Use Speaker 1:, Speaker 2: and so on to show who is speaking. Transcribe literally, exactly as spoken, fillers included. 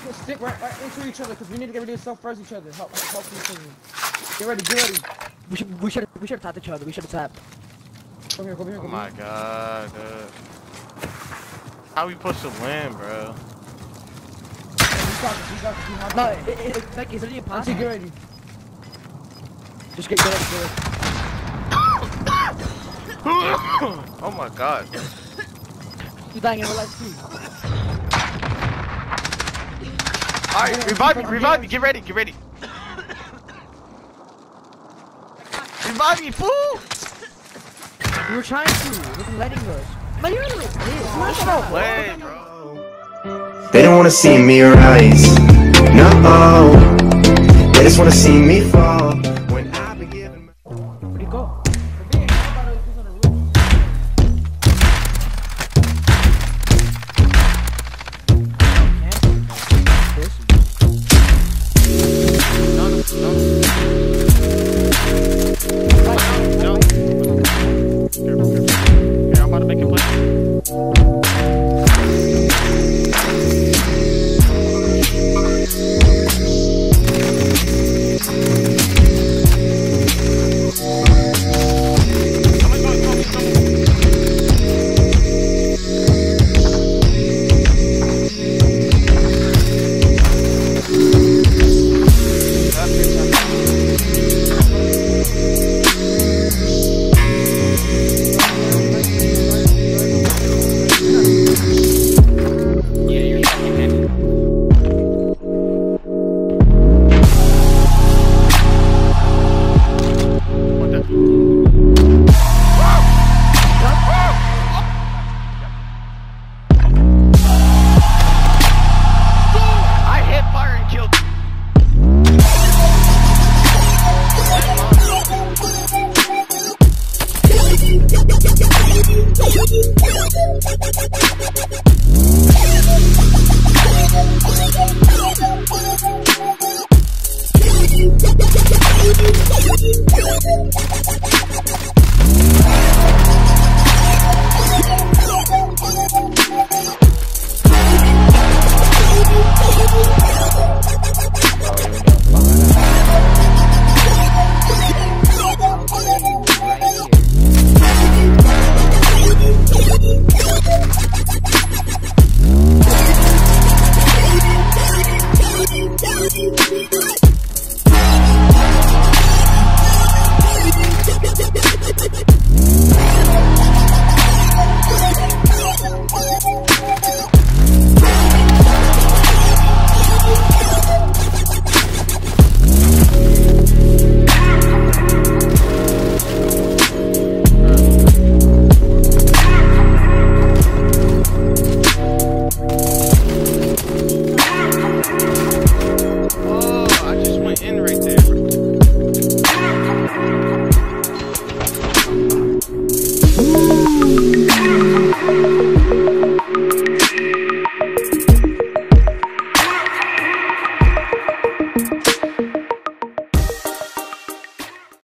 Speaker 1: stick right, right into each other because we need to get ready to self-res each other. Help, help each other. Get ready, get ready.
Speaker 2: We should, we should, we should have tapped each other. We should have tapped.
Speaker 1: Come here, come here, come
Speaker 3: Oh
Speaker 1: here.
Speaker 3: my god, dude. How we supposed to win, bro?
Speaker 2: No, it, it, it's like, it's really impossible.
Speaker 1: Get ready.
Speaker 2: Just get, get ready, get ready.
Speaker 3: Oh my god.
Speaker 2: You dying in real life too.
Speaker 3: Alright, revive me, revive me, get ready, get ready. Revive me, fool!
Speaker 2: We were trying to, we were letting us. Man, you're like this.
Speaker 3: There's no way, bro.
Speaker 4: They don't wanna see me rise. No, they just wanna see me fall.